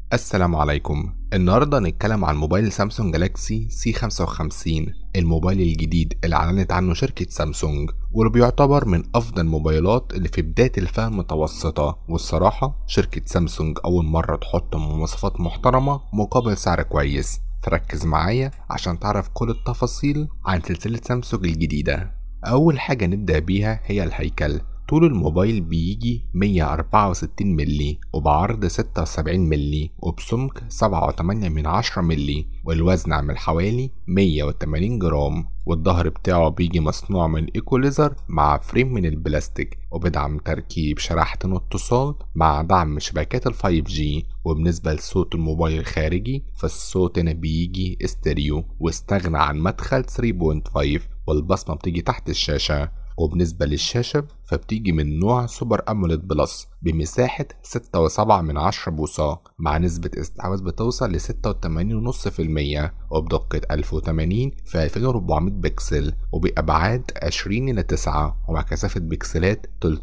السلام عليكم. النهارده هنتكلم عن موبايل سامسونج جالاكسي سي 55، الموبايل الجديد اللي اعلنت عنه شركة سامسونج، واللي بيعتبر من افضل الموبايلات اللي في بداية الفئة المتوسطة. والصراحة شركة سامسونج اول مرة تحط مواصفات محترمة مقابل سعر كويس، فركز معايا عشان تعرف كل التفاصيل عن سلسلة سامسونج الجديدة. اول حاجة نبدأ بيها هي الهيكل. طول الموبايل بيجي 164 ملي، وبعرض 76 ملي، وبسمك 7.8 ملي، والوزن عامل حوالي 180 جرام. والظهر بتاعه بيجي مصنوع من ايكوليزر مع فريم من البلاستيك، وبيدعم تركيب شريحتين اتصال مع دعم شبكات ال 5G. وبالنسبة لصوت الموبايل الخارجي، فالصوت هنا بيجي استيريو، واستغنى عن مدخل 3.5، والبصمة بتيجي تحت الشاشة. وبالنسبة للشاشة فبتيجي من نوع سوبر أموليد بلس بمساحة 6.7 بوصة، مع نسبة استحواذ بتوصل ل 86.5%، وبدقة 1080 في 2400 بكسل، وبأبعاد 20:9، ومع كثافة بكسلات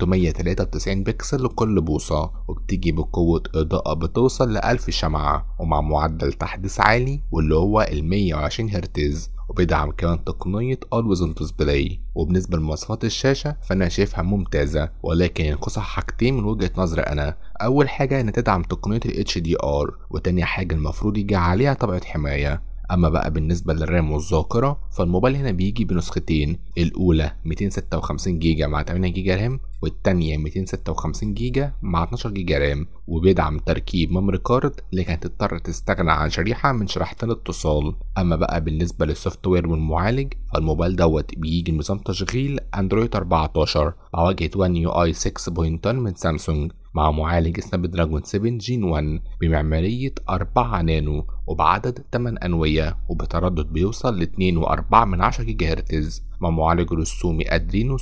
393 بكسل لكل بوصة. وبتيجي بقوة إضاءة بتوصل ل 1000 شمعة، ومع معدل تحديث عالي واللي هو 120 هرتز، وبيدعم كمان تقنية Always on Display. وبالنسبة لمواصفات الشاشة فأنا شايفها ممتازة، ولكن ينقصها حاجتين من وجهة نظري أنا. أول حاجة إن تدعم تقنية ال HDR، وتاني حاجة المفروض يجي عليها طبقة حماية. أما بقى بالنسبة للرام والذاكرة، فالموبايل هنا بيجي بنسختين، الأولى 256 جيجا مع 8 جيجا رام، والتانية 256 جيجا مع 12 جيجا رام. وبيدعم تركيب ميموري كارد اللي كانت تضطر تستغنى عن شريحة من شريحتين الاتصال. أما بقى بالنسبة للسوفت وير والمعالج، فالموبايل بيجي بنظام تشغيل أندرويد 14 مع واجهة One UI 6.10 من سامسونج، مع معالج سناب دراجون 7 جين 1 بمعمارية 4 نانو، وبعدد 8 أنوية، وبتردد بيوصل ل 2.4 جيجا هرتز، مع معالج رسومي أدرينو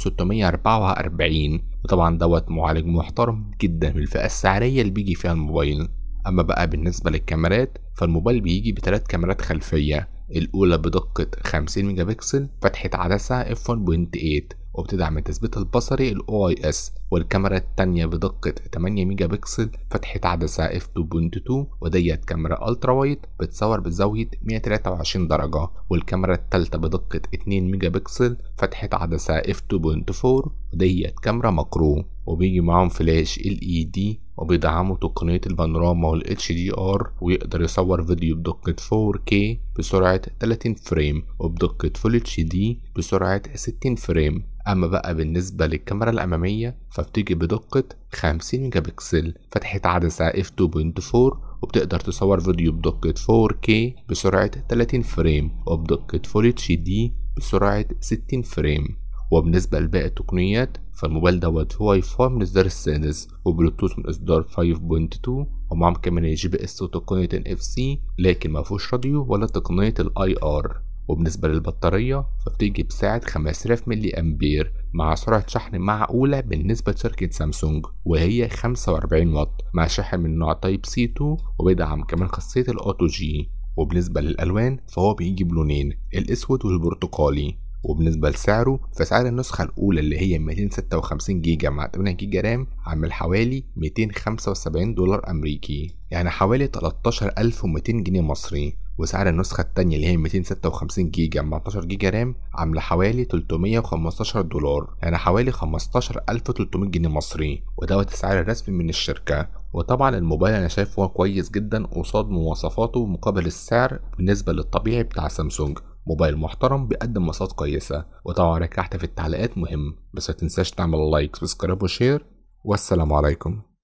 644. وطبعا معالج محترم جدا في الفئة السعرية اللي بيجي فيها الموبايل. أما بقى بالنسبة للكاميرات، فالموبايل بيجي بثلاث كاميرات خلفية، الأولى بدقة 50 ميجا بكسل فتحة عدسة f1.8 وبتدعم التثبيت البصري ال OIS، والكاميرا التانية بدقة 8 ميجا بكسل فتحة عدسة f2.2 وديت كاميرا الترا وايد بتصور بزاوية 123 درجة، والكاميرا التالتة بدقة 2 ميجا بكسل فتحة عدسة f2.4 وديت كاميرا ماكرو. وبيجي معاهم فلاش LED، وبيدعموا تقنية البانوراما وال HDR، ويقدر يصور فيديو بدقة 4K بسرعة 30 فريم، وبدقة Full HD بسرعة 60 فريم. أما بقى بالنسبة للكاميرا الأمامية فبتيجي بدقة 50 ميجا بكسل فتحة عدسة f2.4، وبتقدر تصور فيديو بدقة 4K بسرعة 30 فريم، وبدقة Full HD بسرعة 60 فريم. وبالنسبة لباقي التقنيات، فالموبايل فيه واي فاي من الإصدار السادس، وبلوتوث من إصدار 5.2، ومعهم كمان GPS وتقنية NFC، لكن مفهوش راديو ولا تقنية ال IR. وبالنسبة للبطارية فبتيجي بسعة 5000 ملي أمبير مع سرعة شحن معقولة بالنسبة لشركة سامسونج، وهي 45 واط، مع شاحن من نوع تايب سي 2، وبيدعم كمان خاصية الأوتو جي. وبالنسبة للألوان فهو بيجي بلونين، الأسود والبرتقالي. وبالنسبة لسعره فسعر النسخة الأولى اللي هي 256 جيجا مع 8 جيجا رام عامل حوالي $275 أمريكي، يعني حوالي 13200 جنيه مصري. وسعر النسخة التانية اللي هي 256 جيجا مع 12 جيجا رام عاملة حوالي $315، يعني حوالي 15300 جنيه مصري، السعر الرسمي من الشركة. وطبعا الموبايل أنا شايفه كويس جدا قصاد مواصفاته مقابل السعر بالنسبة للطبيعي بتاع سامسونج. موبايل محترم بيقدم مواصفات كويسة، وطبعا رأيك تحت في التعليقات مهم، بس متنساش تعمل لايك سبسكرايب وشير، والسلام عليكم.